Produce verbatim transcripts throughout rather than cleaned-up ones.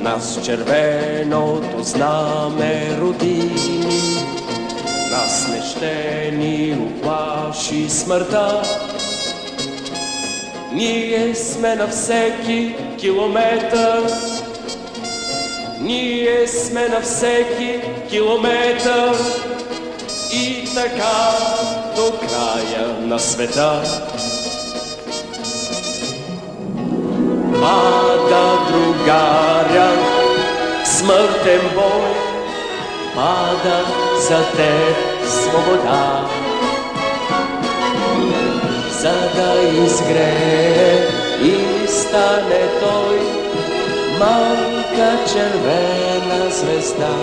Нас червеното знаме родини, нас не ще ни уплаши смъртта. Ние сме на всеки километър, ние сме на всеки километър и така до края на света. Пада, другаря, смъртен бой, пада за теб свобода. За да изгрее и стане той малка червена звезда.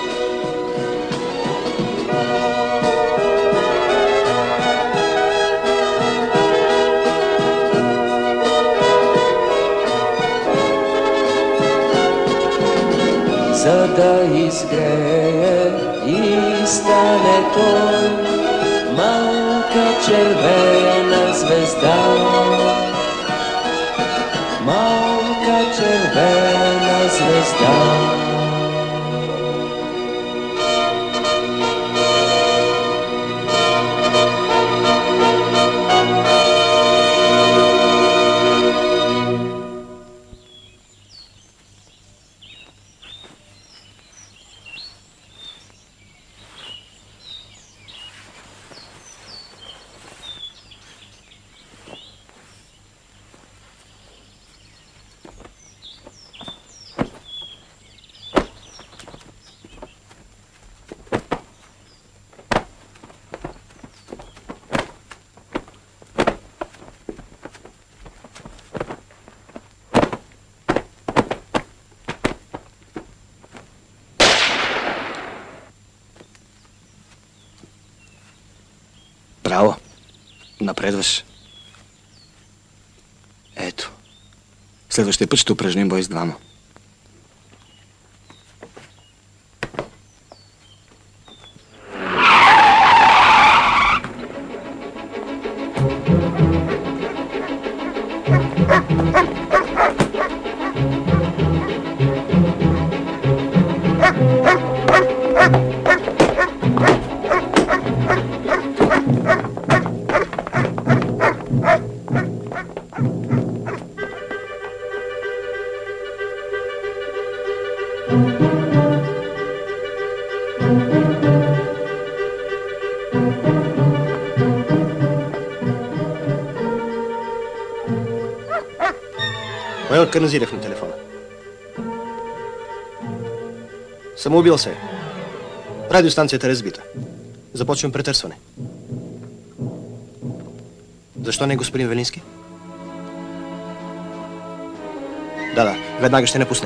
За да изгрее и стане той малка червена звезда. Малка червена звезда. Браво! Напредваш. Ето. Следващия път ще упражним бой с двама. Майор Каназирев на телефона. Самоубил се. Радиостанцията е разбита. Започвам претърсване. Защо не, господин Велински? Да, да, веднага ще напусне.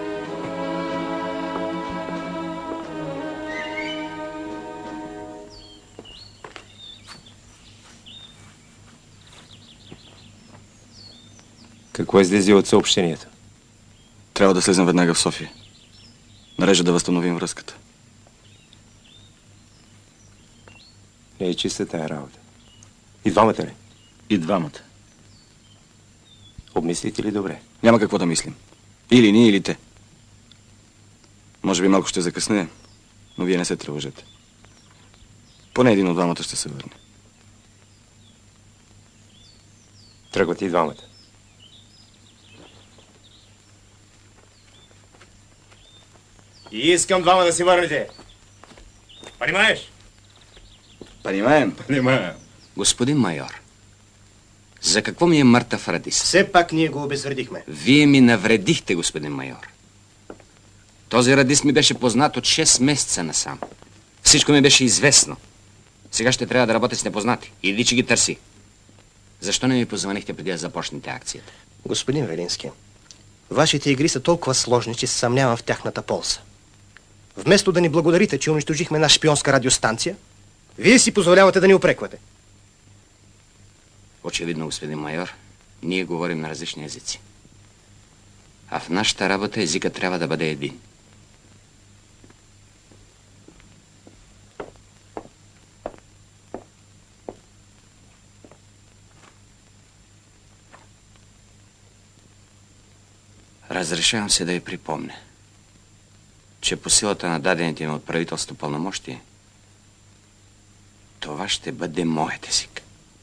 Какво излезе от съобщението? Трябва да слезем веднага в София. Нарежа да възстановим връзката. Не е чиста тая работа. И двамата ли? И двамата. Обмислите ли добре? Няма какво да мислим. Или ние, или те. Може би малко ще закъсне, но вие не се тревожете. Поне един от двамата ще се върне. Тръгвате и двамата. И искам двама да си върнете. Понимаеш? Понимаем. Понимаем. Господин майор, за какво ми е мъртъв радист? Все пак ние го обезвредихме. Вие ми навредихте, господин майор. Този радист ми беше познат от шест месеца насам. Всичко ми беше известно. Сега ще трябва да работя с непознати. Иди, че ги търси. Защо не ми позвонихте преди да започнете акцията? Господин Велински, вашите игри са толкова сложни, че се съмнявам в тяхната полза. Вместо да ни благодарите, че унищожихме наша шпионска радиостанция, вие си позволявате да ни упреквате. Очевидно, господин майор, ние говорим на различни езици. А в нашата работа езика трябва да бъде един. Разрешавам се да ви припомня, че по силата на дадените ми от правителство пълномощие, това ще бъде моят език.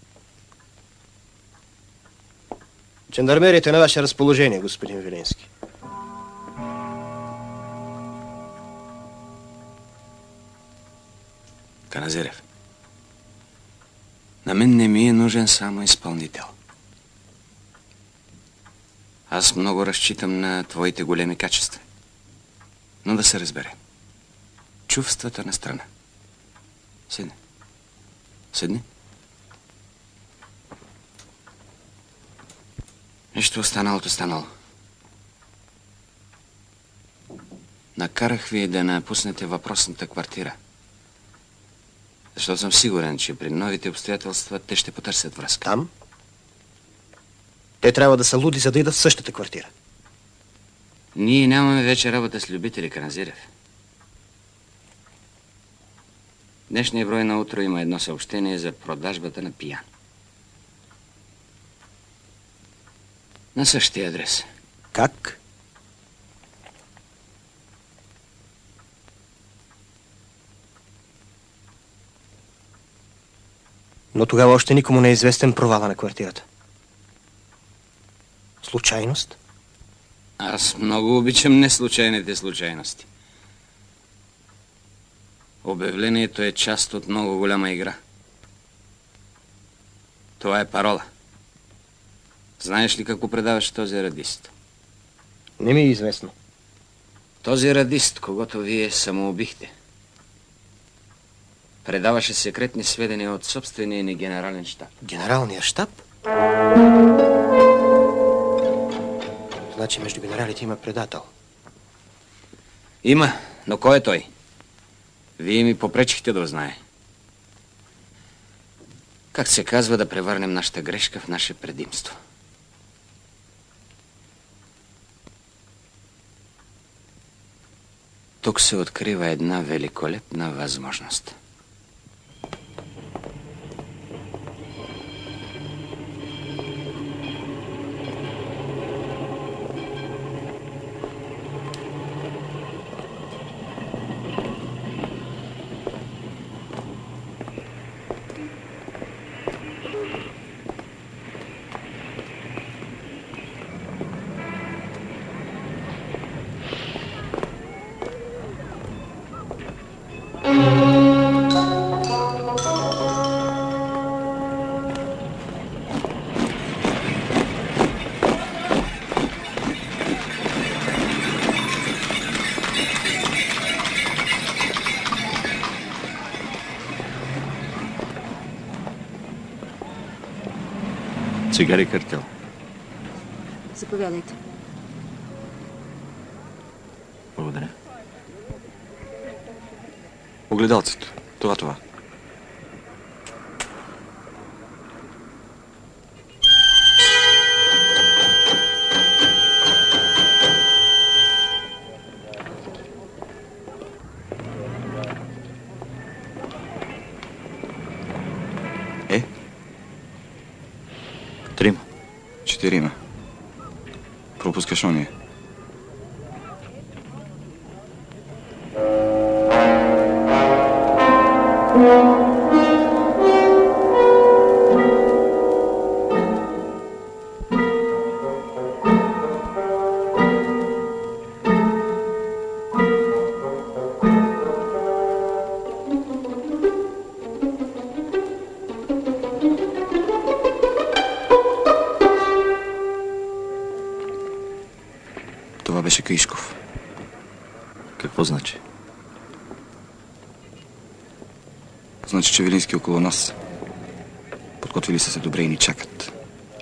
Жандармерията е на ваше разположение, господин Виленски. Каназирев, на мен не ми е нужен само изпълнител. Аз много разчитам на твоите големи качества. Но да се разбере. Чувствата на страна. Седни. Седни. Нищо останалото станало. Накарах ви да напуснете въпросната квартира. Защото съм сигурен, че при новите обстоятелства те ще потърсят връзка. Там? Те трябва да са луди, за да идат в същата квартира. Ние нямаме вече работа с любители, Каназирев. Днешния брой на утро има едно съобщение за продажбата на пиян. На същия адрес. Как? Но тогава още никому не е известен провала на квартирата. Случайност? Аз много обичам неслучайните случайности. Обявлението е част от много голяма игра. Това е парола. Знаеш ли какво предаваше този радист? Не ми е известно. Този радист, когото вие самоубихте, предаваше секретни сведения от собствения ни генерален щаб. Генералния щаб? Значи между генералите има предател. Има, но кой е той? Вие ми попречихте да узнае. Как се казва, да превърнем нашата грешка в наше предимство. Тук се открива една великолепна възможност. Цигари картел. Заповядайте. Благодаря. Огледалцето. Това, това. Е? Трима. Четирима. Пропускаш ония. Това беше Каишков. Какво значи? Значи, че Вилински около нас. Подготвили са се добре и ни чакат.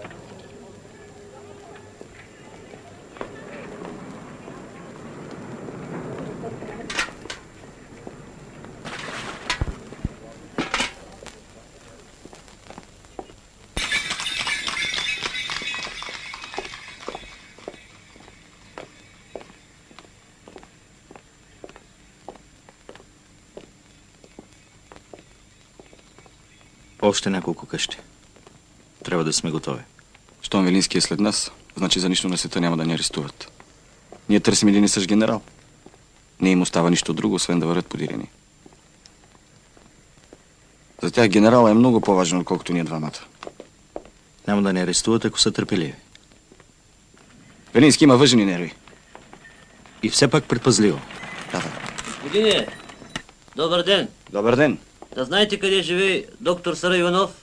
Още няколко къщи. Трябва да сме готови. Щом Вилински е след нас, значи за нищо на света няма да ни арестуват. Ние търсим един и същ генерал. Не им остава нищо друго, освен да вървят подирени. За тях генерала е много по-важен, отколкото ние двамата. Няма да не арестуват, ако са търпеливи. Велински има въжени нерви. И все пак предпазливо. Да, да. Господине, добър ден. Добър ден. Да знаете къде живее доктор Сара Иванов?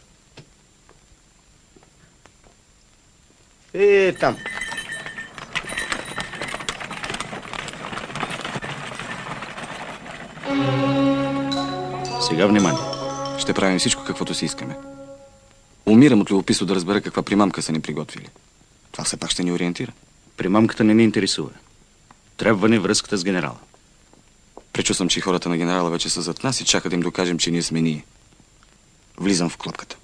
Е, там. Сега внимание. Ще правим всичко, каквото си искаме. Умирам от любопитство да разбера каква примамка са ни приготвили. Това все пак ще ни ориентира. Примамката не ни интересува. Трябва ни връзката с генерала. Пречу съм, че хората на генерала вече са зад нас и чакат да им докажем, че ние сме ние. Влизам в клопката.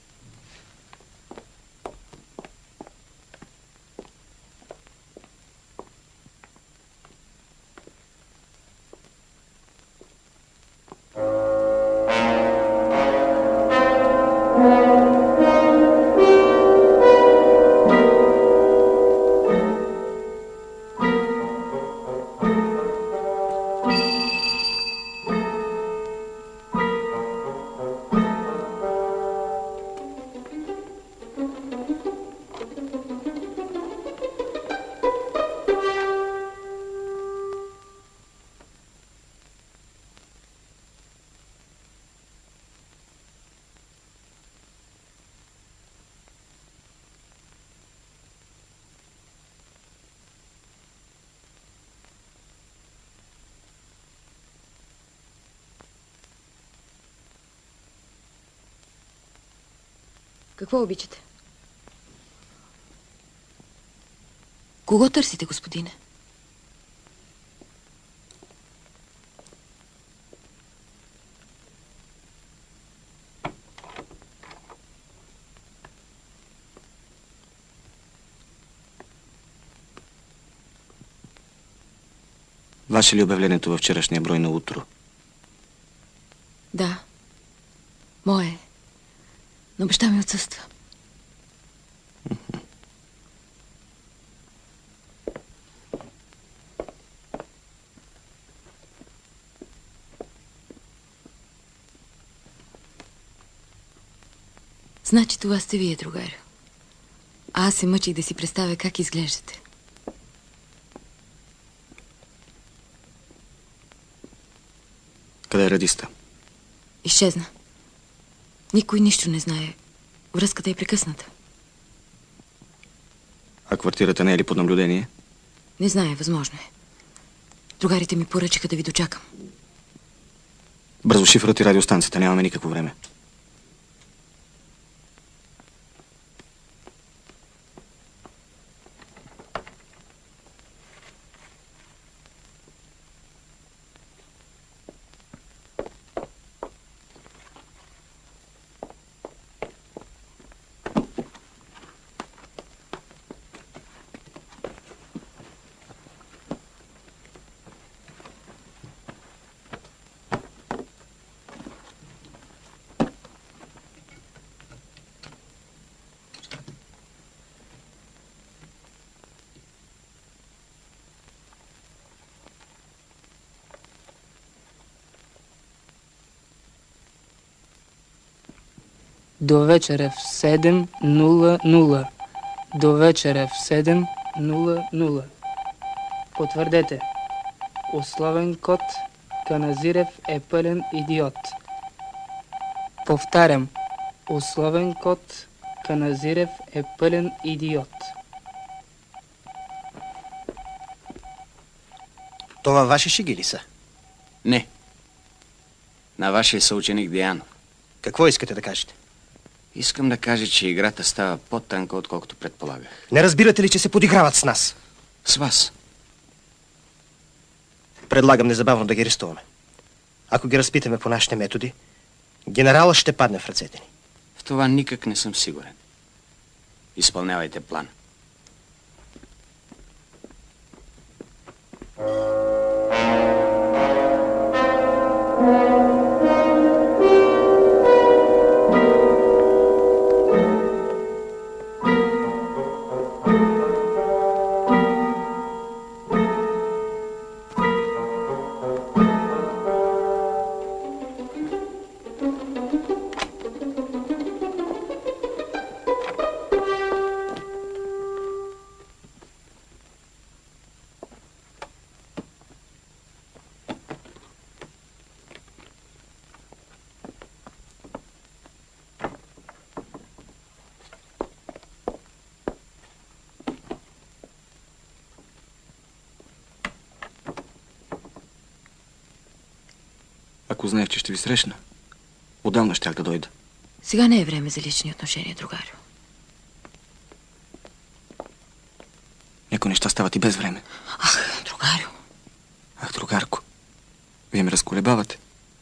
Какво обичате? Кого търсите, господине? Ваше ли обявлението във вчерашния брой на Утро? Да. Мое. Но баща ми отсъства. Значи това сте вие, другарю. А аз се мъчих да си представя как изглеждате. Къде е радиста? Изчезна. Никой нищо не знае. Връзката е прекъсната. А квартирата не е ли под наблюдение? Не знае, възможно е. Другарите ми поръчаха да ви дочакам. Бързо шифрът и радиостанцията, нямаме никакво време. До вечера в седем нула нула. До вечера в седем нула нула. Потвърдете. Условен код. Каназирев е пълен идиот. Повтарям. Условен код. Каназирев е пълен идиот. Това ваши шеги ли са? Не. На вашия съученик Дианов. Какво искате да кажете? Искам да кажа, че играта става по-тънка, отколкото предполагах. Не разбирате ли, че се подиграват с нас? С вас. Предлагам незабавно да ги арестуваме. Ако ги разпитаме по нашите методи, генерала ще падне в ръцете ни. В това никак не съм сигурен. Изпълнявайте план. Ако знаех, че ще ви срещна, отдавна щях да дойда. Сега не е време за лични отношения, другарю. Някои неща стават и без време. Ах, другарю. Ах, другарко, вие ме разколебавате.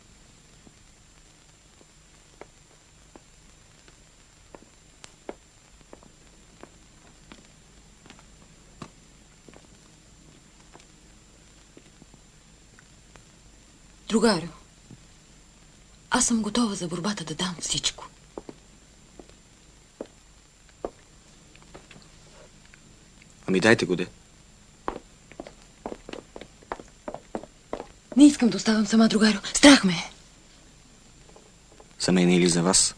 Другарю, аз съм готова за борбата да дам всичко. Ами дайте го, де. Не искам да оставам сама, другарю. Страх ме е. За мен или за вас?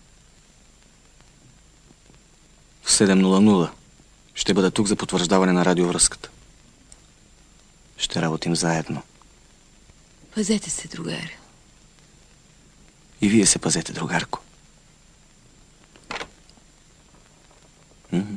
В седем нула нула ще бъда тук за потвърждаване на радиовръзката. Ще работим заедно. Пазете се, другарю. И вие се пазете, другарко. Mm-hmm.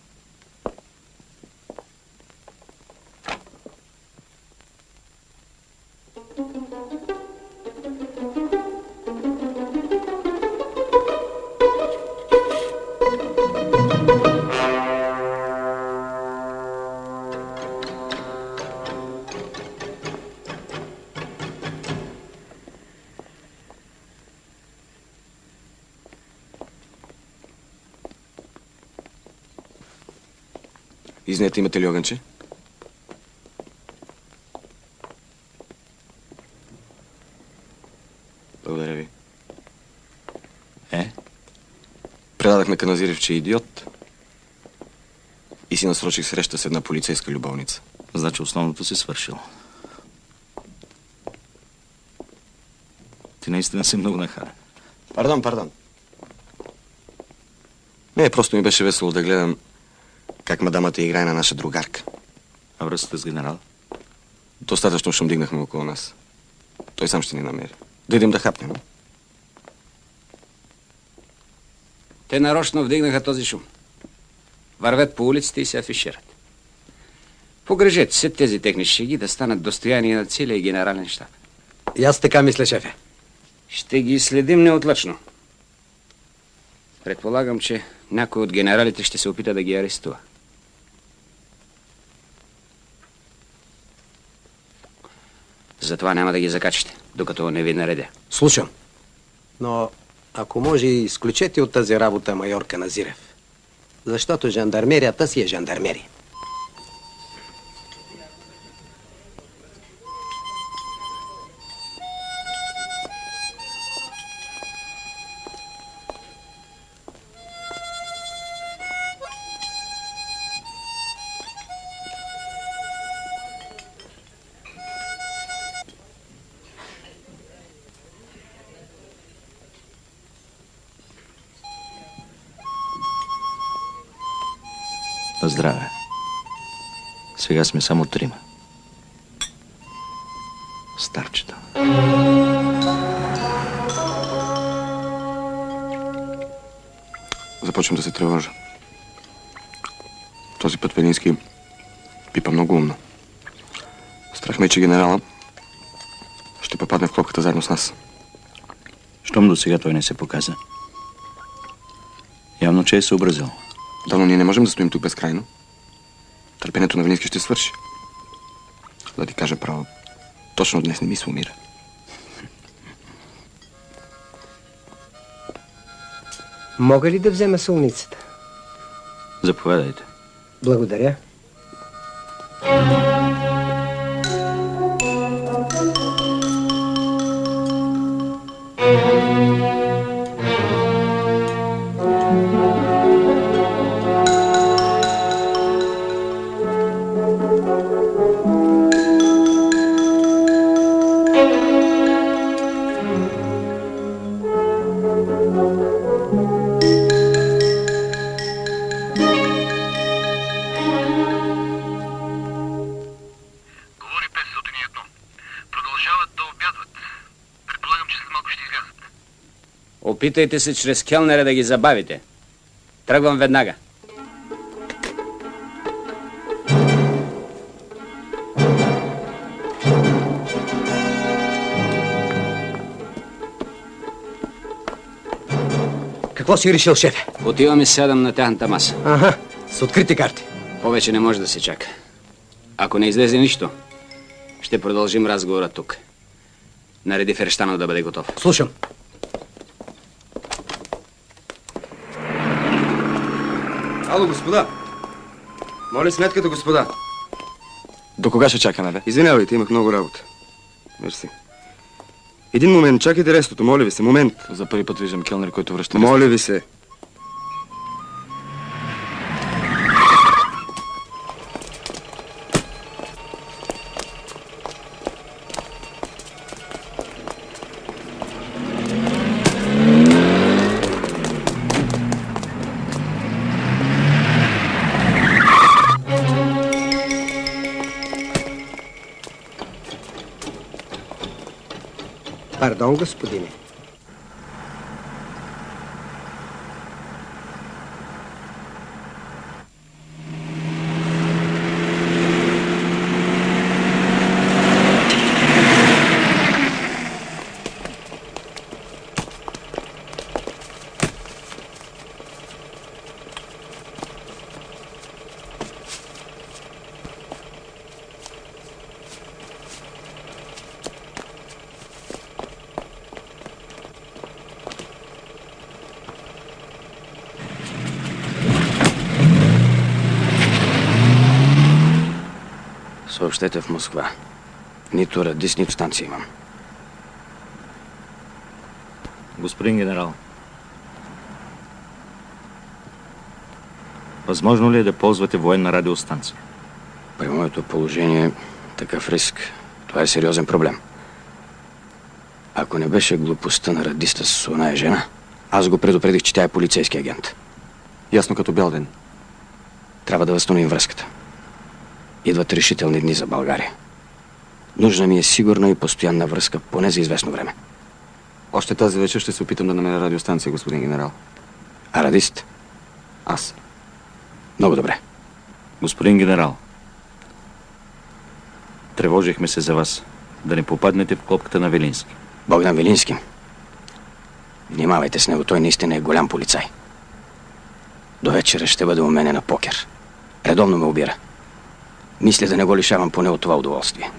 Изнете, имате ли огънче? Благодаря ви. Е? Предадахме Каназирев, че е идиот. И си насрочих среща с една полицейска любовница. Значи основното си свършил. Ти наистина си много нахален. Пардон, пардон. Не, просто ми беше весело да гледам как мадамата играе на наша другарка. А връзката с генерал? Достатъчно шум дигнахме около нас. Той сам ще ни намери. Дойдем да хапнем. Те нарочно вдигнаха този шум. Вървят по улиците и се афишират. Погрежете се тези техни шеги да станат достояние на целия генерален щаб. И аз така мисля, шефе. Ще ги следим неотлъчно. Предполагам, че някой от генералите ще се опита да ги арестува. Затова няма да ги закачите, докато не ви наредя. Слушам. Но ако може, изключете от тази работа майор Каназирев. Защото жандармерията си е жандармерия. Здраве. Сега сме само трима. Старчета. Започвам да се тревожа. Този път Велински пипа много умно. Страх ме, че генерала ще попадне в клопката заедно с нас. Щом до сега той не се показа. Явно, че е съобразил. Да, но ние не можем да стоим тук безкрайно. Търпението на Велински ще свърши. Да ти кажа право, точно днес не ми се умира. Мога ли да взема солницата? Заповядайте. Благодаря. Опитайте се чрез келнера да ги забавите. Тръгвам веднага. Какво си решил, шефе? Отивам и седам на тяхната маса. Аха, с открити карти. Повече не може да се чака. Ако не излезе нищо, ще продължим разговора тук. Нареди Ферещанов да бъде готов. Слушам. Ало, господа. Моля сметката, господа. До кога ще чакаме, бе? Извинявайте, имах много работа. Мерси. Един момент, чакайте рестото, моля ви се, момент. За първи път виждам келнер, който връща. Моля ви се. Пардон, господине. Съобщете в Москва. Нито радист, нито станция имам. Господин генерал, възможно ли е да ползвате военна радиостанция? При моето положение такъв риск, това е сериозен проблем. Ако не беше глупостта на радиста с оная жена, аз го предупредих, че тя е полицейски агент. Ясно като бял ден. Трябва да възстановим връзката. Идват решителни дни за България. Нужна ми е сигурна и постоянна връзка, поне за известно време. Още тази вечер ще се опитам да намеря радиостанция, господин генерал. А радист? Аз. Много добре. Господин генерал, тревожихме се за вас. Да не попаднете в клопката на Велински. Богдан Велински? Внимавайте с него, той наистина е голям полицай. До вечера ще бъде у мене на покер. Редовно ме обира. Мисля да не го лишавам поне от това удоволствие.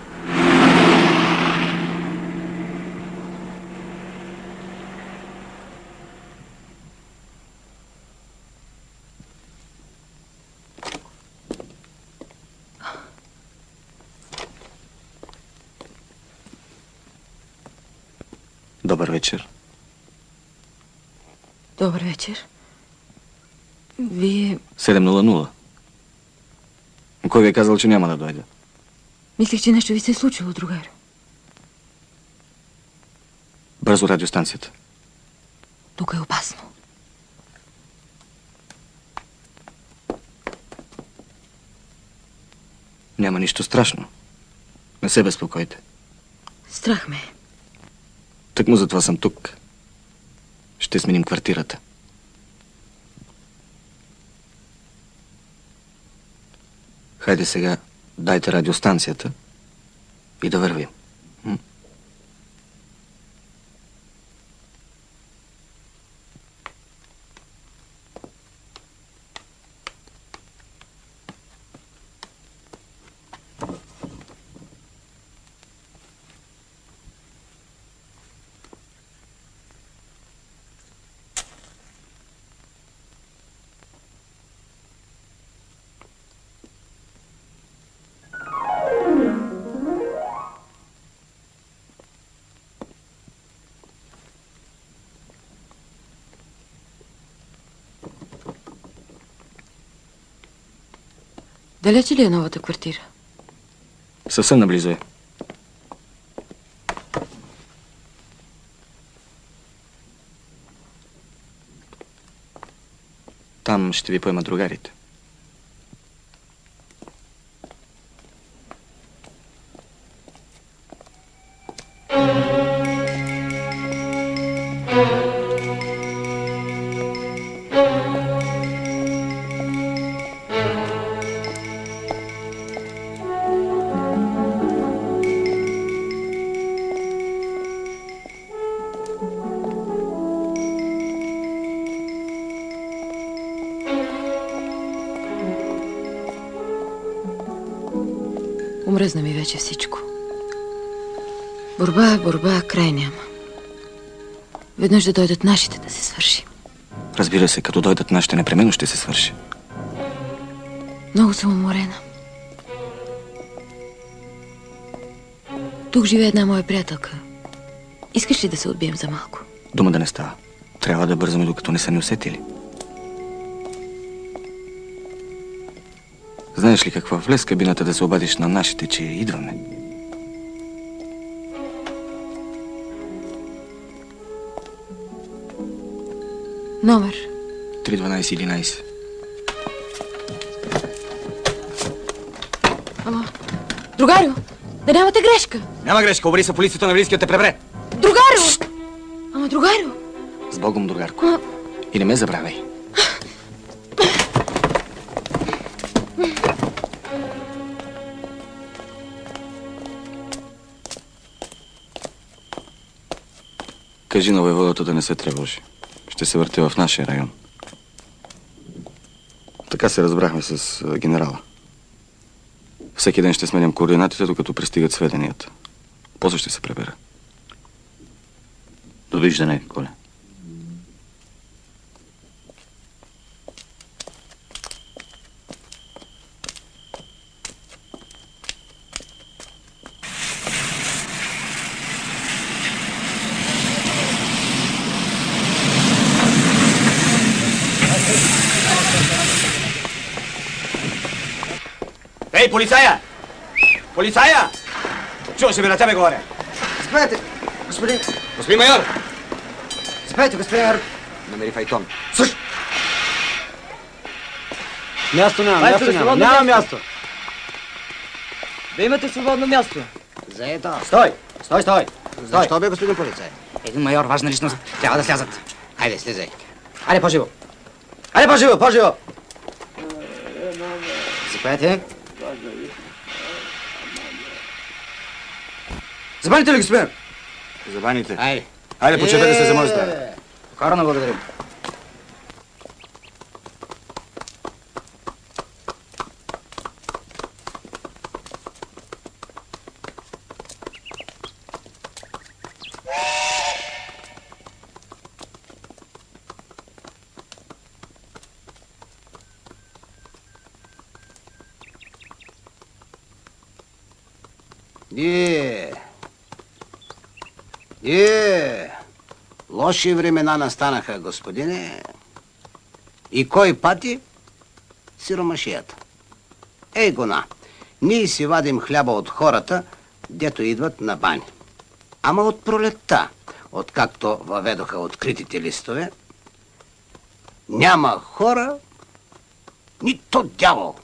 Добър вечер. Добър вечер. Вие... седем нула нула. Кой ви е казал, че няма да дойде? Мислих, че нещо ви се е случило, другар. Бързо радиостанцията. Тук е опасно. Няма нищо страшно. Не се безпокойте. Страх ме. Тъкмо затова съм тук. Ще сменим квартирата. Хайде сега, дайте радиостанцията и да вървим. М? Далече ли е новата квартира? Съвсем наблизо е. Там ще ви поемат другарите. Омръзна ми вече всичко. Борба, борба, край няма. Веднъж да дойдат нашите да се свърши. Разбира се, като дойдат нашите, непременно ще се свърши. Много съм уморена. Тук живее една моя приятелка. Искаш ли да се отбием за малко? Дума да не става. Трябва да бързаме, докато не са ни усетили. Знаеш ли какво? Влез в кабината да се обадиш на нашите, че идваме. Номер? три дванайсет единайсет. Ама, другарю, да нямате грешка. Няма грешка, обади се полицията на Велийския те пребре. Другарю! Ама, другарю! С Богом, другарко. А... И не ме забравяй. Кажи на войводата да не се тревожи. Ще се върти в нашия район. Така се разбрахме с генерала. Всеки ден ще сменям координатите, докато пристигат сведенията. После ще се пребера. Довиждане, Коля. Ей, полицая! Полицая! Чуваш ли ме, на тебе говоря? Заповядайте, господин... Господин майор! Заповядайте, господин майор. Намери файтон. Слушай! Място няма, Майстор, място няма, свободно няма място. място. Да имате свободно място. Заето. Стой, стой, стой. Защо бе, господин полицай? Един майор, важна личност, трябва да слязат. Хайде, слезай. Хайде, по-живо. Хайде, по-живо, по-живо. Заповядайте. Забаните ли, господин? Забаните. Хайде. Хайде, почетете се за моя здраве. Покорно благодарим. Е, е, лоши времена настанаха, господине. И кой пати? Сиромашията. Ей гона, ние си вадим хляба от хората, дето идват на бани. Ама от пролетта, откакто въведоха откритите листове, няма хора, нито дявол.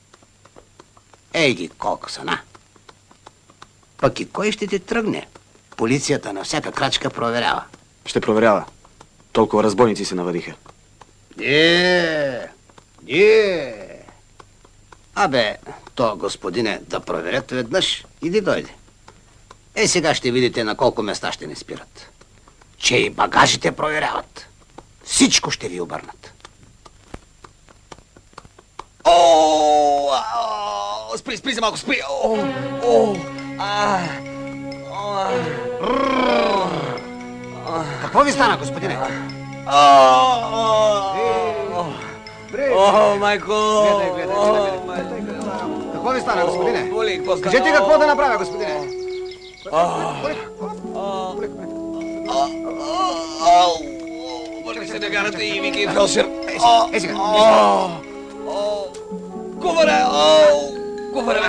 Ей ги колко са, на. Пък и кой ще ти тръгне? Полицията на всяка крачка проверява. Ще проверява. Толкова разбойници се навадиха. Е, е. Абе, то, господине, да проверят веднъж. Иди дойде. Е, сега ще видите на колко места ще не спират. Че и багажите проверяват. Всичко ще ви обърнат. О, спри, спри за малко, спри. О, о, а, Какво ви стана, господине? О, майко! Гледай, гледай, гледай, гледай. Какво ви стана, господине? Кажете какво да направя, господине? Моля се да гарате и вики фелшер. Е, сега. Куваре! Куваре!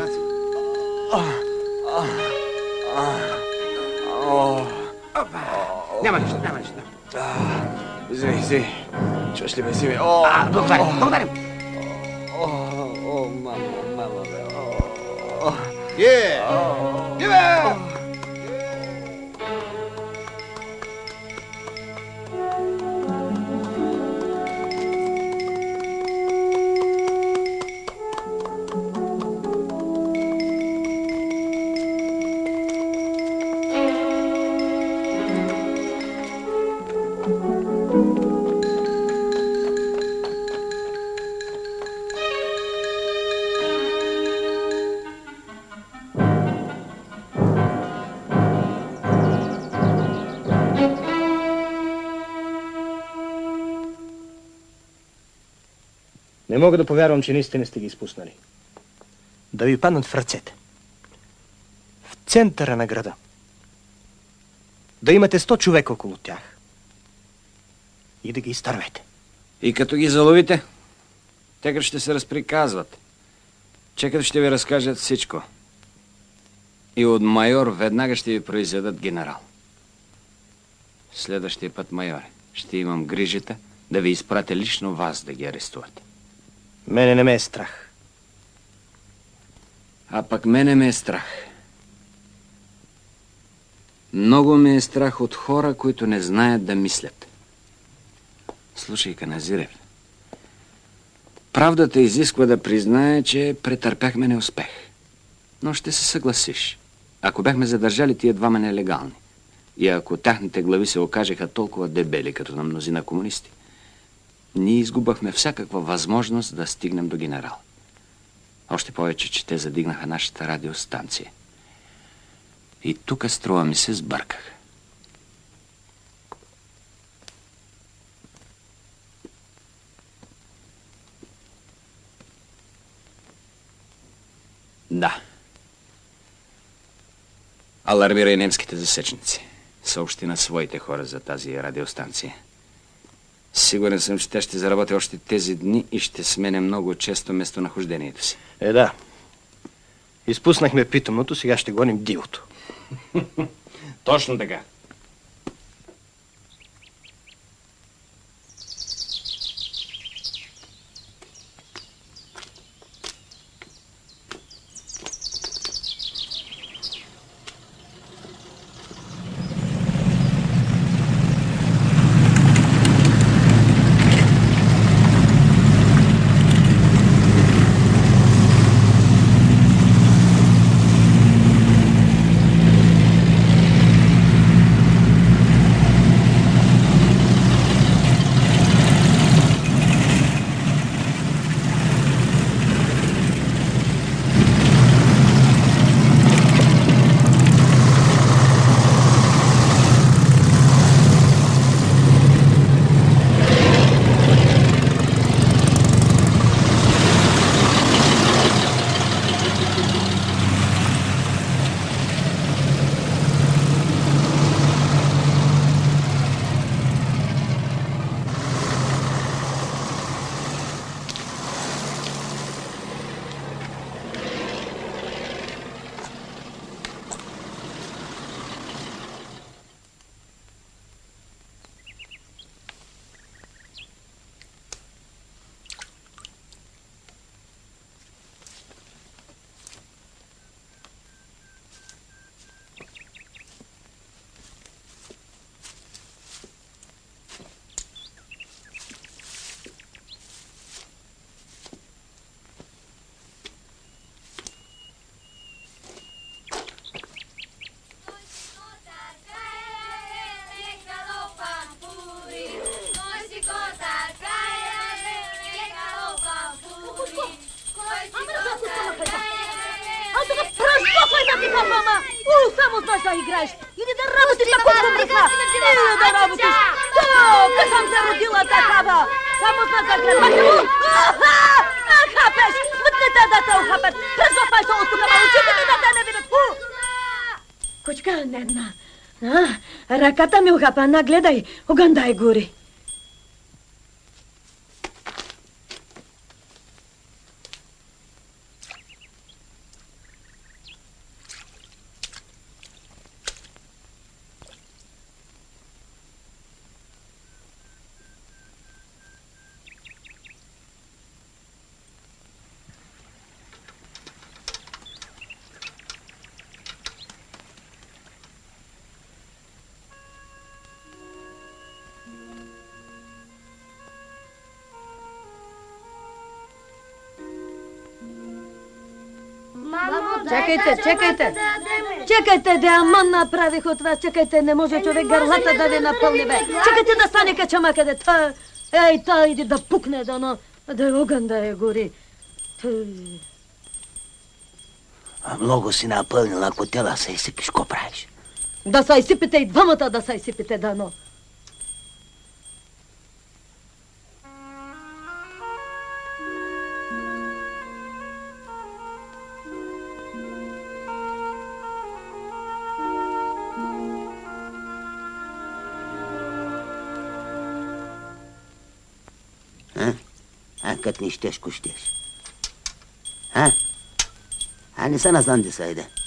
Няма нищо, няма нищо. Вземи, вземи. Чуваш ли ме, вземи? А, да ударим, да ударим. О, мамо, мамо, бе. Е! Е, бе! Не мога да повярвам, че наистина сте ги изпуснали. Да ви паднат в ръцете. В центъра на града. Да имате сто човека около тях. И да ги изтървете. И като ги заловите, те като ще се разприказват. Чекат ще ви разкажат всичко. И от майор веднага ще ви произведат генерал. Следващия път, майоре, ще имам грижата да ви изпратя лично вас да ги арестувате. Мене не ме е страх. А пък мене ме е страх. Много ме е страх от хора, които не знаят да мислят. Слушай, Каназирев, правдата изисква да признае, че претърпяхме неуспех. Но ще се съгласиш. Ако бяхме задържали тия двама нелегални и ако тяхните глави се окажеха толкова дебели, като на мнозина комунисти, ние изгубахме всякаква възможност да стигнем до генерал. Още повече, че те задигнаха нашата радиостанция. И тук, струва ми се, сбърках. Да. Алармирай немските засечници. Съобщи на своите хора за тази радиостанция. Сигурен съм, че тя ще заработи още тези дни и ще сменя много често местонахождението си. Е, да. Изпуснахме питомното, сега ще гоним дивото. Точно така. Само знаеш да играеш. Или да работиш на колко мръха. Или да работиш. То, къде съм те родила такава. Само знаеш да играеш. Хапеш. Мътните да те ухапят. Презопай се от тук, ма очите ми да те не видят. Кучка, не една. Ръката ми ухапана, гледай. Огандай гори. Чекайте, чекайте. Чекайте, да ама направих от вас. Чекайте, не може човек гърлата да ви напълни, бе. Чекайте да стане качама къде. Та, ей, та, иди да пукне, да, но да е огън, да е гори. А много си напълнила котела, се изсипиш, ко правиш? Да се изсипите и двамата да се изсипите, да, но. като не щеш, ко щеш. А? А не се назнам да са иде.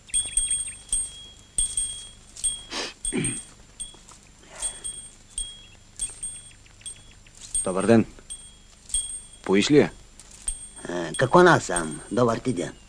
Добър ден. Поиш ли я? А, какво насам? Добър ти ден.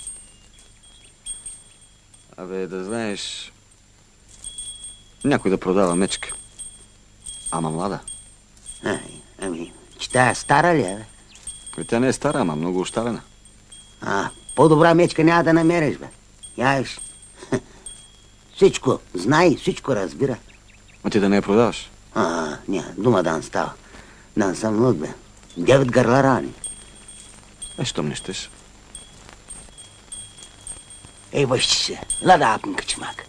Абе, да знаеш... Някой да продава мечка. Ама млада. А, ами, че тя е стара ли е, бе? Тя не е стара, ама много оставена. А, по-добра мечка няма да намериш, бе. Яеш. Всичко знай, всичко разбира. А ти да не я продаваш? А, ня, дума дан става. Дан съм луд, бе. Девет гърла рани. Е, щом не щеш. Ей, върши се. Лада апника чмак.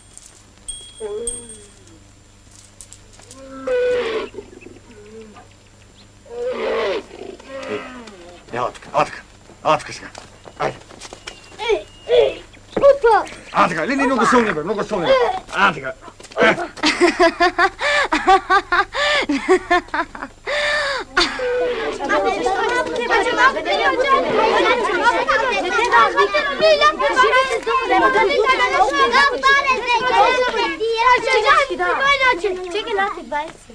Е, отка, отка. Отка сега. Айде. Ей, ей, опа! А, така, ли, ли, много силни, бе, много силни. А, така. Чекай, нати двайсет.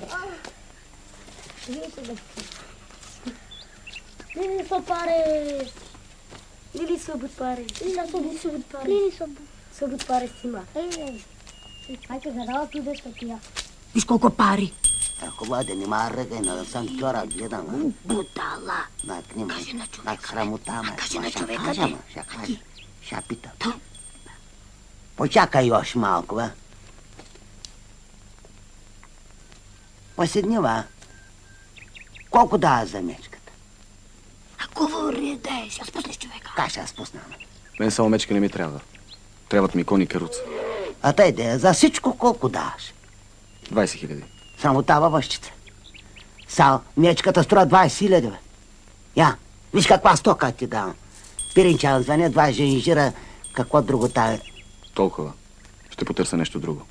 Lili so pare. Lili so but pare. Lili so but so but pare. Lili so so but pare сима. Ей, хайде да дава ти да статия. Виж колко пари. Ако бъде, нима ръгай, да съм вчора гледам. Бутала. Кажи на човека. Храмутама. Кажи на човека, Кажа, ма, ще кажа. Ще питам. Почакай още малко, бе. Поседни, бе. Колко дава за мечката? А говори, дай, ще спуснеш човека. Как ще спусна? Мен само мечка не ми трябва. Трябват ми кони каруца. А тъй де, за всичко колко даваш? двайсет хиляди. Само тава въщица. Сал, мечката струва двайсет хиляди, бе. Я, виж каква стока ти давам. Пиринча звъня, два женжира, какво друго тая. Толкова. Ще потърся нещо друго.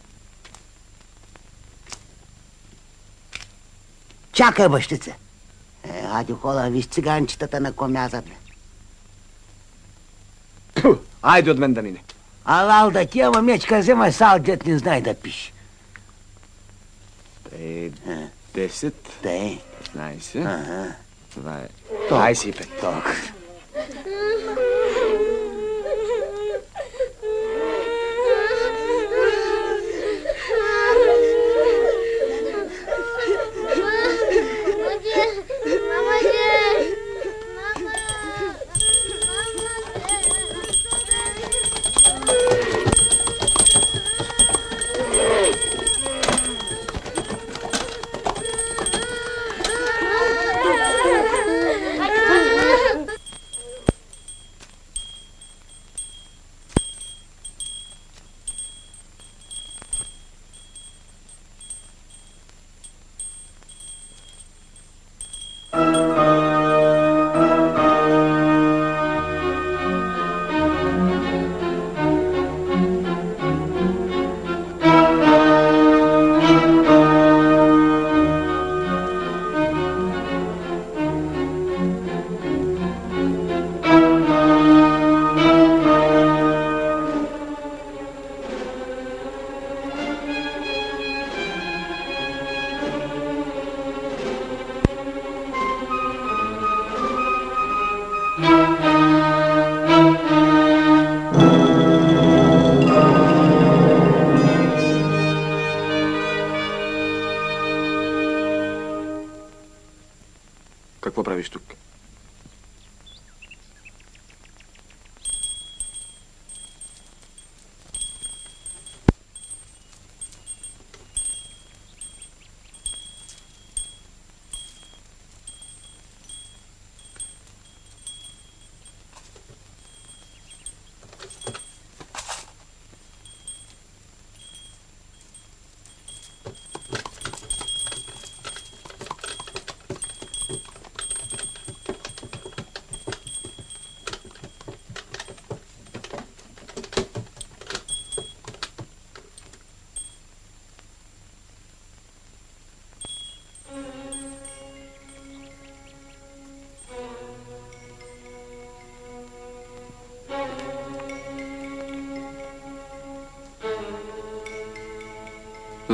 Чакай, бащице. Е, ади хода, виж циганчетата на комязат, бе. Пу, айде от мен да мине. Алал да ти, ама мечка взема сал, дет не знае да пише. Е, десет. Те. петнайсет. Ага. Това е двайсет и пет. Толкова.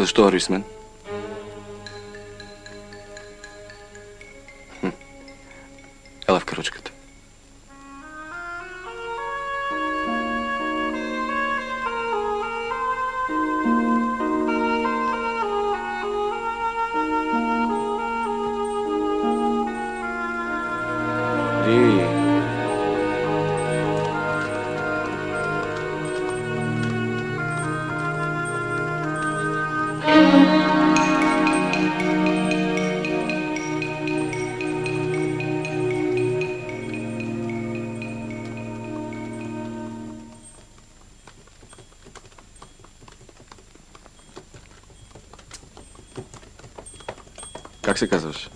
Защо върви с мен? Хм. Ела в каручката. Ри. Как се казваш?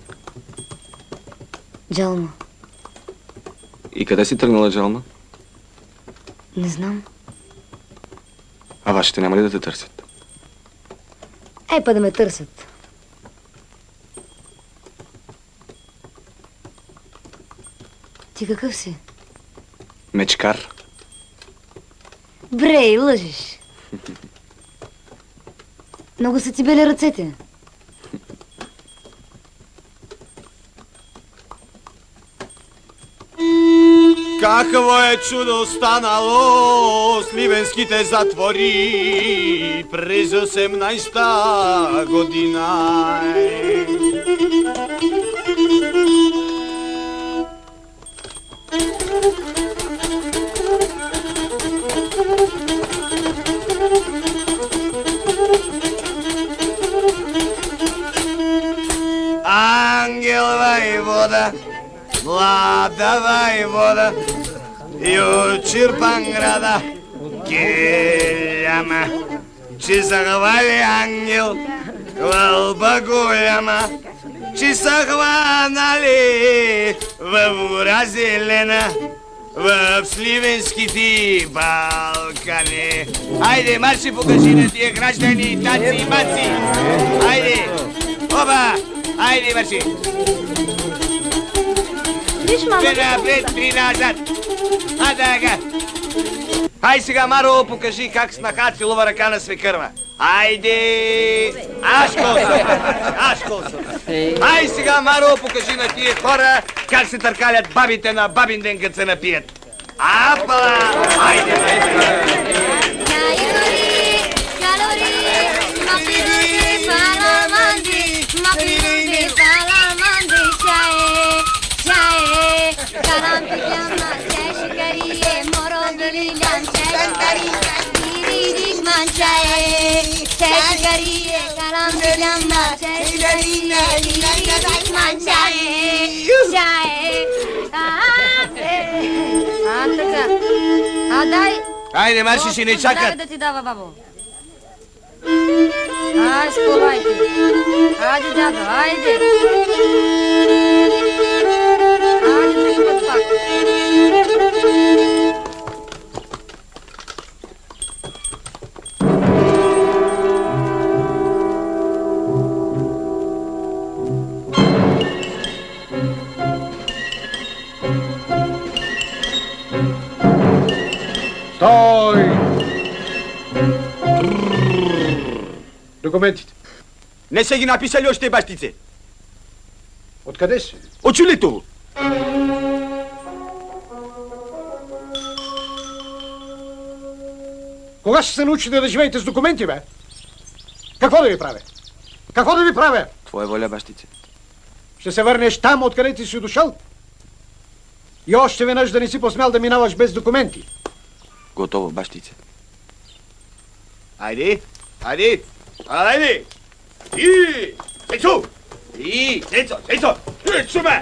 Джалма. И къде си тръгнала, Джалма? Не знам. А вашите няма ли да те търсят? Ей, па да ме търсят. Ти какъв си? Мечкар. Брей, лъжеш. Много са ти бели ръцете. Какво е чудо станало с ливенските затвори през осемнайсета година. Ангел воевода, млада воевода, и Чирпан града, Киляма, че захвали ангел, хвалба голяма, че са хванали в гора зелена, в сливенските Балкани. Айде, марши, покажи на тия граждани, таци и маци. Айде, оба, айде, марши. Три напред, три назад. А, така. Ай сега, Маро, покажи как снаха целува ръка на свекърва. Айде! Ашколсо! Ашколсо! Ай сега, Маро, покажи на тия хора как се търкалят бабите на бабин ден, като се напият. Апала! Айде, айде! А, така. А, дай. Айде, марши, ще не чакат. Дай да ти дава, бабо. Ай, сполайте. Айде, дядо, айде. Айде, трети път пак. Стой! Документите. Не са ги написали още, бащице. Откъде си? От чулито. Кога ще се научите да живеете с документи, бе? Какво да ви правя? Какво да ви правя? Твоя воля, бащице. Ще се върнеш там, откъдето си дошъл? И още веднъж да не си посмял да минаваш без документи. Готово, бащице. Айде, айде, айде! И, Цецо! И, Цецо, Цецо! Цецо, бе!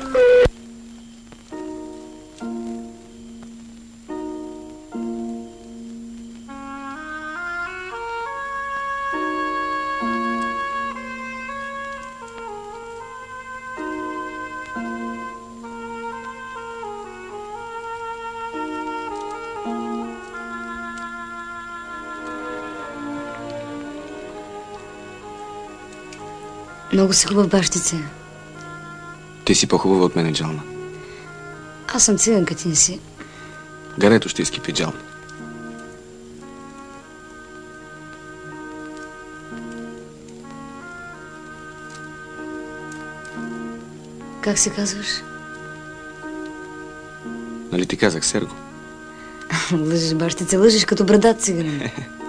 Много си хубав, бащице. Ти си по-хубава от мене, Джалма. Аз съм циганка, ти не си. Гарето ще изкипи, Джалма. Как се казваш? Нали ти казах, Серго? Лъжеш, бащице, лъжеш като брадат циганин.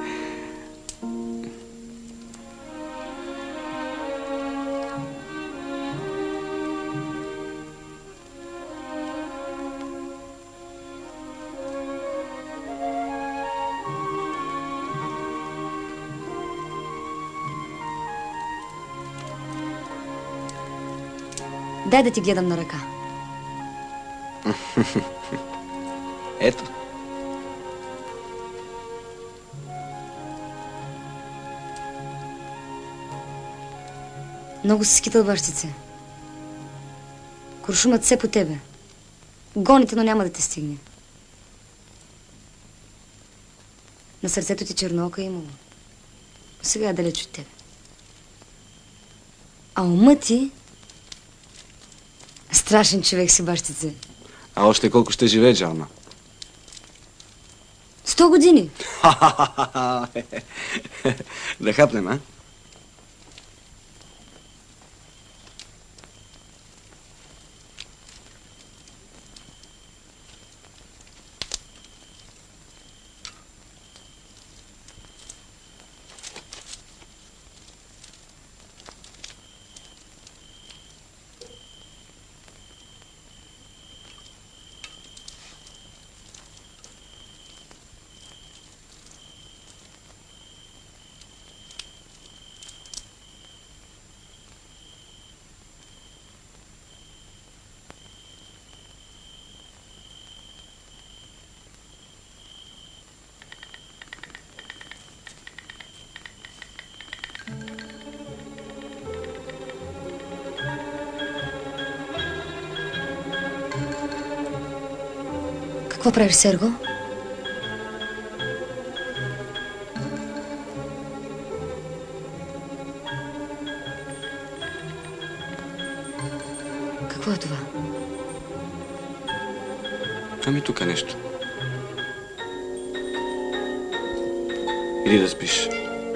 Дай да ти гледам на ръка. Ето. Много си скитал, бащице. Куршумът все по тебе. Гоните, но няма да те стигне. На сърцето ти чернока е имало. Сега е далеч от тебе. А умът ти... Страшен човек си, бащице. А още колко ще живее, Джалма? Сто години. Да хапнем, а? Какво правиш, Серго? Какво е това? Ами тук е нещо. Иди да спиш.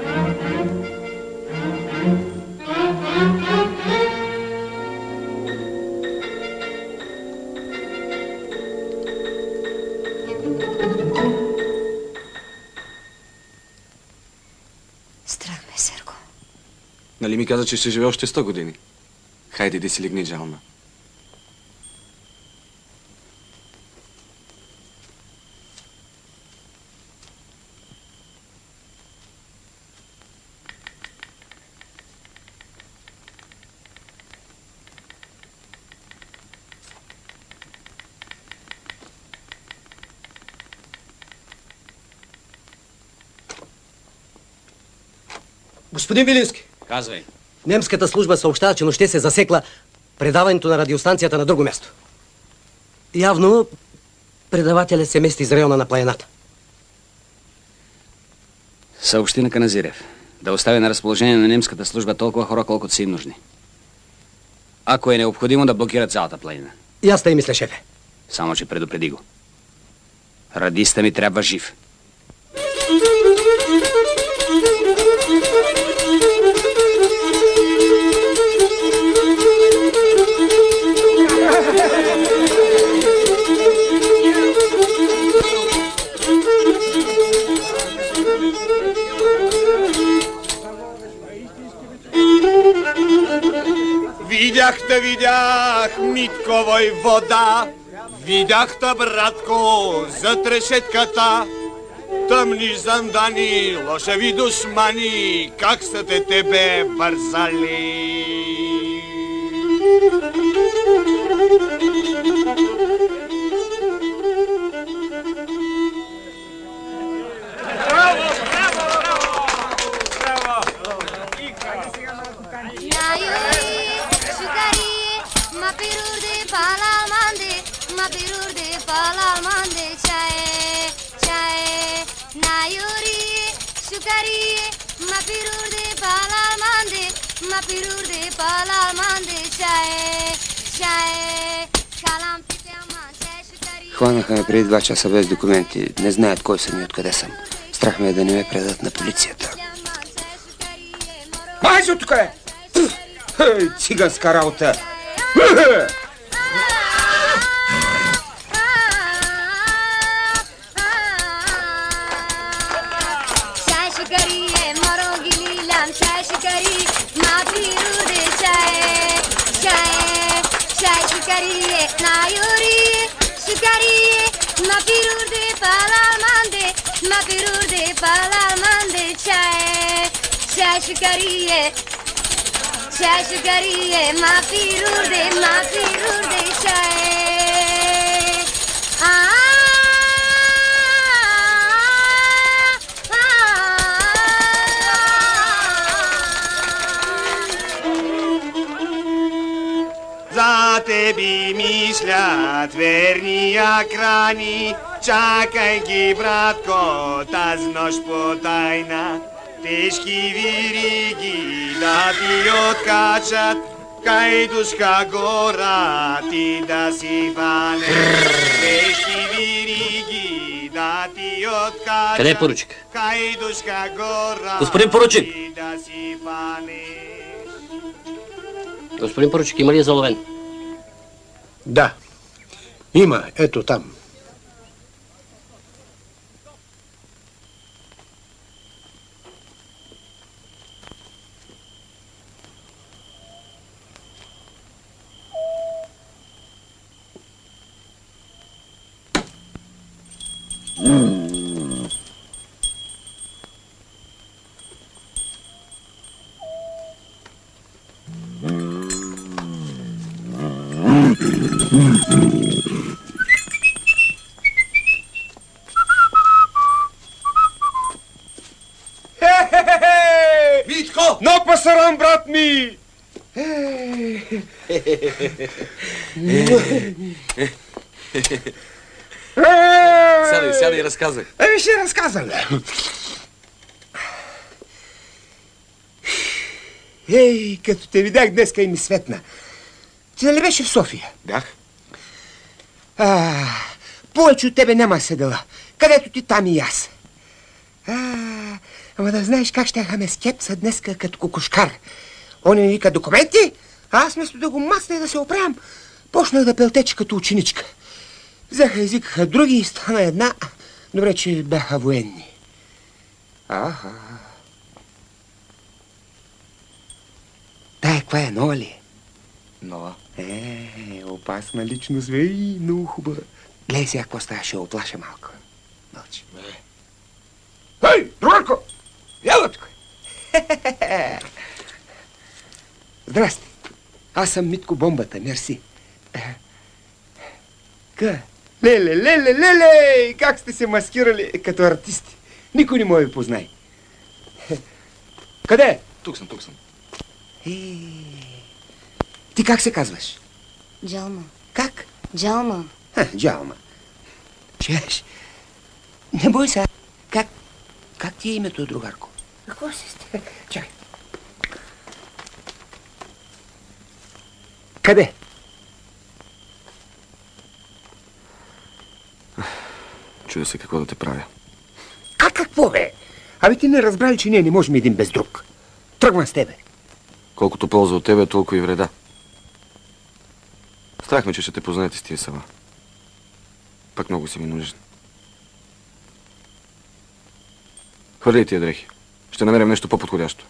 Страх ме, Серго. Нали ми каза, че ще живее още сто години? Хайде да си легни, Джалма. Господин Вилински! Казвай. Немската служба съобщава, че нощта се засекла предаването на радиостанцията на друго място. Явно предавателят се мести из района на планината. Съобщи на Каназирев да остави на разположение на немската служба толкова хора, колкото са им нужни. Ако е необходимо, да блокират цялата планина. И аз тъй мисля, шефе. Само, че предупреди го. Радиста ми трябва жив. Видях те, видях, Митковой вода, видях те, братко, зад решетката. Тъмни зандани, лошеви душмани, как са те тебе бързали. Хванаха ме преди два часа без документи. Не знаят кой съм и откъде съм. Страх ме е да не ме предадат на полицията. Май се от тук, е! Циганска работа! Shashkariye, shashkariye, ma pirurde, ma pirurde chaye. Ah, За теби мислят верния крани, чакай ги, братко, таз нощ потайна. Тежки вириги да ти откачат, Кайдушка гора ти да си фанеш. Тежки вириги да ти откачат. Къде е поручик? Кайдушка гора Господин поручик! ти да си фанеш. Господин поручик, има ли е заловен? Да. Има, ето там. Витко! Но пасарам, брат ми! Сядай, сядай и разказвай. Ами ще разказвам. Ей, като те видях днеска и ми светна. Ти нали беше в София? Бях. А, повече от тебе няма седела. Където ти, там и аз. А, ама да знаеш как ще ме скепса днеска като кукушкар. Он ми вика документи, а аз вместо да го мацна и да се оправям, почнах да пелтече като ученичка. Взеха езикаха други и стана една. Добре, че бяха военни. Аха. Тая каква е, нова ли? Нова. Е, опасна личност, бе, и много хубава. Гледай сега какво става, ще оплаша малко. Мълчи. Ей, другарко! Яла тук! Здрасти. Аз съм Митко Бомбата, мерси. Ка? Леле, леле, леле! Как сте се маскирали като артисти? Никой не може ви познай. Къде? Тук съм, тук съм. Е, ти как се казваш? Джалма. Как? Джалма. Ха, Джалма. Чеш, не бой се. Как, как ти е името, другарко? Какво се сте? Чакай. Къде? Чудя се какво да те правя. А какво, бе? Абе ти не разбрали, че ние не можем един без друг. Тръгвам с тебе. Колкото полза от тебе, толкова и вреда. Страх ме, че ще те познаете с тия села. Пак много си ми нужен. Хвърляй тия дрехи. Ще намерим нещо по-подходящо.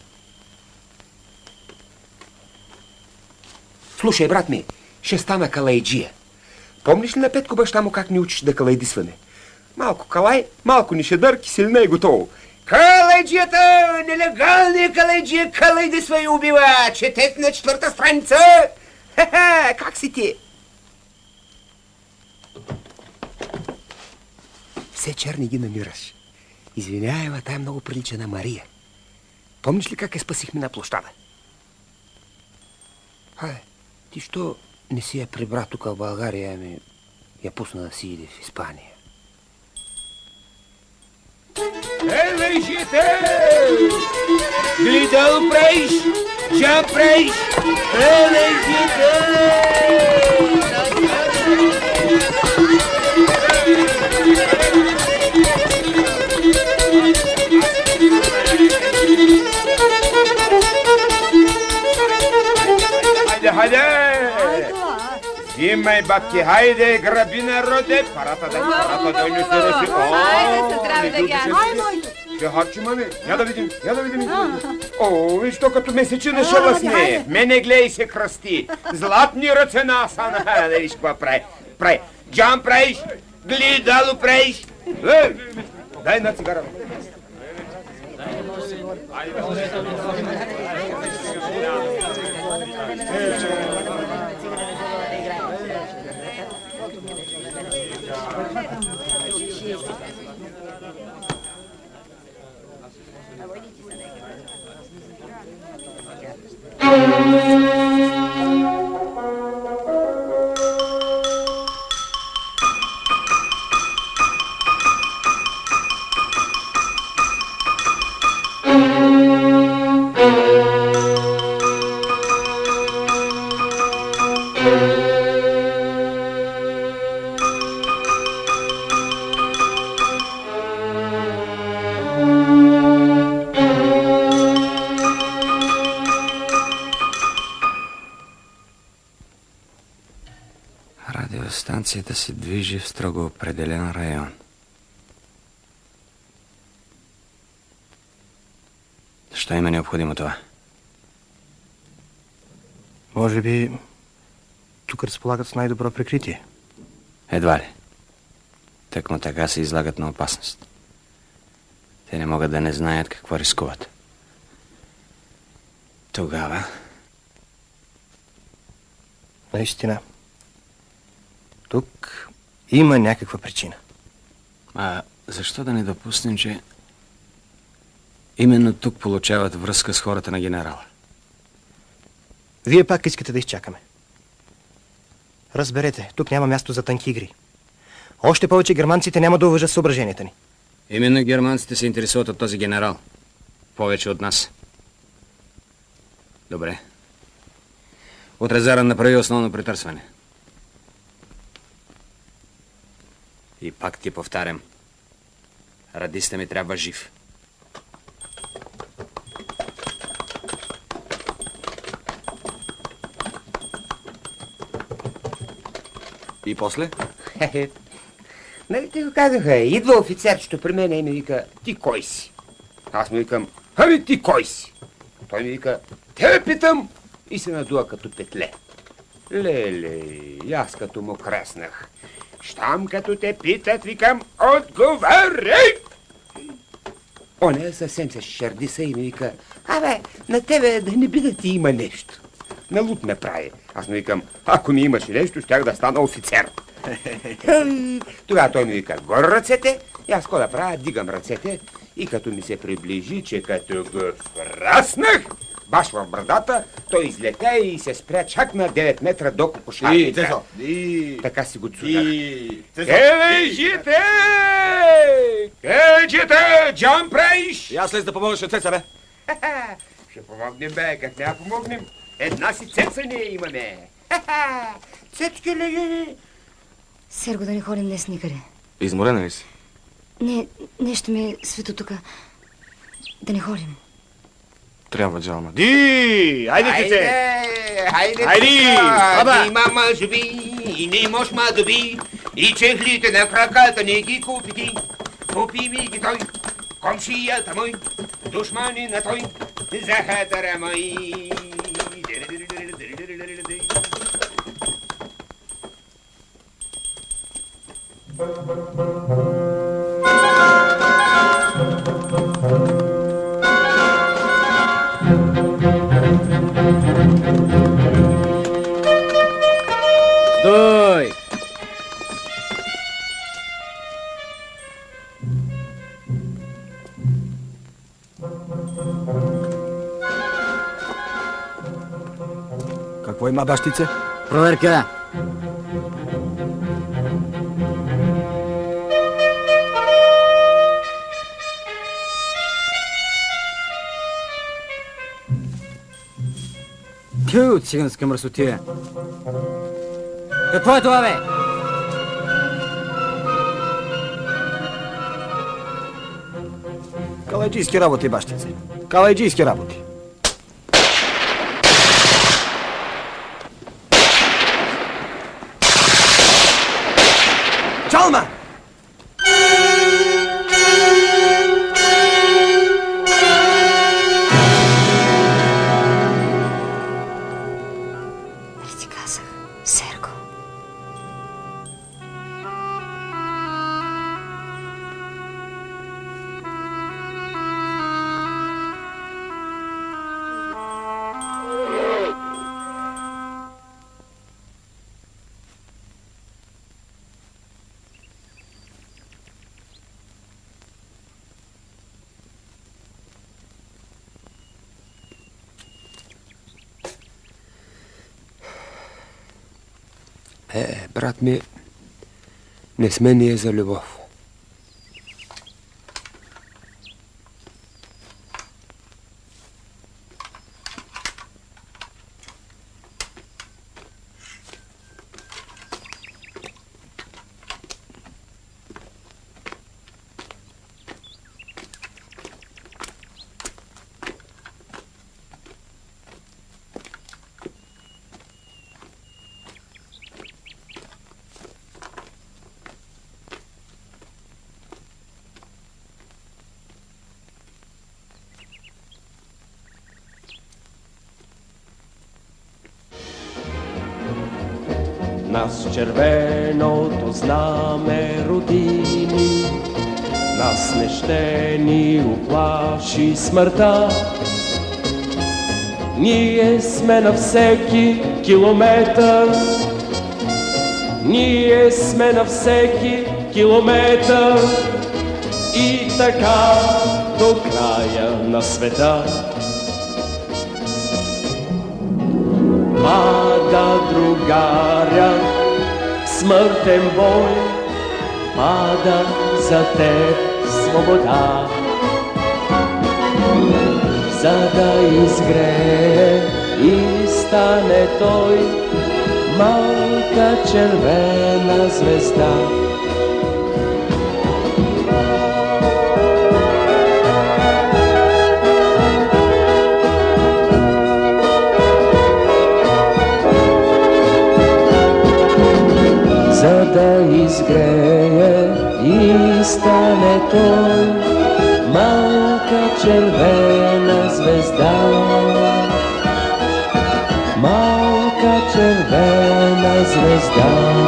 Слушай, брат ми, ще стана калайджия. Помниш ли на Петко баща му как ни учиш да калайдисваме? Малко калай, малко ни шедър, киселина и готово. Калайджията! Нелегалният калайджия калайдисва и убива! Четете на четвърта страница! Ха-ха! Как си ти? Все черни ги намираш. Извинявай, ама тая много прилича на Мария. Помниш ли как я спасихме на площада? Хай, ти що не си я прибра тук в България, ами я пусна да си иде в Испания? Ележите! Глидал прейш, жа прейш, ележите! Хайде, хайде! Снимай, бабки, хайде, граби народе, парата да, парата да не се ръси. Хайде, се здрави да ги. Хай, моето. Ще харчи, маме, я да видим, я да видим. О, виж то като месечина ще лъсне. Мене гледай се кръсти. Златни ръце на Асана. Да виж какво прави. Прави. Джам правиш, гледало правиш. Дай на цигара. Радиостанцията се движи в строго определен район. Защо им е необходимо това? Може би тук разполагат с най-добро прикритие. Едва ли. Тъкмо така се излагат на опасност. Те не могат да не знаят какво рискуват. Тогава... Наистина. Тук има някаква причина. А защо да не допуснем, че именно тук получават връзка с хората на генерала? Вие пак искате да изчакаме. Разберете, тук няма място за тънки игри. Още повече германците няма да уважат съображенията ни. Именно германците се интересуват от този генерал. Повече от нас. Добре. Утре Заран направи основно претърсване. И пак ти повтарям. Радиста ми трябва жив. И после? Хе-хе. Нали ти го казаха, идва офицерчето при мен и ми вика, ти кой си? Аз му викам, ами ти кой си? Той ми вика, тебе питам, и се надуа като петле. Леле, и аз като му креснах. Щам като те питат, викам, отговаряй! Он е съвсем се шерди се и ми вика, абе, на тебе да не би да ти има нещо. На луд ме прави. Аз му викам, ако ми имаше нещо, щях да стана офицер. Тогава той ми вика, гор ръцете, и аз ко да правя, дигам ръцете, и като ми се приближи, че като го фраснах, баш в брадата, той излете и се спря чак на девет метра до кокошарника. Така си го цудах. Кележите! Кележите! Джам правиш! И аз слез да помогнеш на Цеца, бе. Ще помогнем, бе, как няма помогнем. Една си Цеца ние имаме. Цецки ли? Серго, да не ходим днес никъде. Изморена ли си? Не, нещо ми е свито тука. Да не ходим. Трябва, Джалма. Ди! Хайде, Цеце! Хайде! Хайде! Баба! Има мъжби и не можеш мадоби и чехлите на краката не ги купити. Купи ми ги той, комшията мой, душмани на той, за хатара мой. Стой! Какво има, бащице? Проверка. Тю, циганска мръсотия. Какво е това, бе? Калайджийски работи, бащице. Калайджийски работи. Чалма! Нали ти казах, Серго? Е, брат ми, не сме ние за любов. Нас червеното знаме родини, нас не ще ни уплаши смъртта. Ние сме на всеки километър, ние сме на всеки километър и така до края на света. Пада, другаря, смъртен бой, пада за теб свобода. За да изгрее и стане той малка червена звезда. За да изгрее и стане той малка червена звезда. Малка червена звезда.